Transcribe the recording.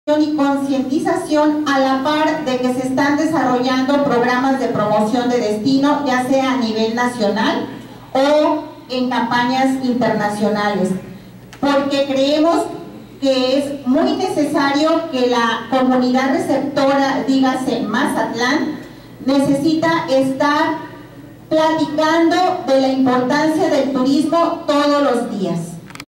y concientización a la par de que se están desarrollando programas de promoción de destino, ya sea a nivel nacional o en campañas internacionales, porque creemos que es muy necesario que la comunidad receptora, dígase Mazatlán, necesita estar platicando de la importancia del turismo todos los días.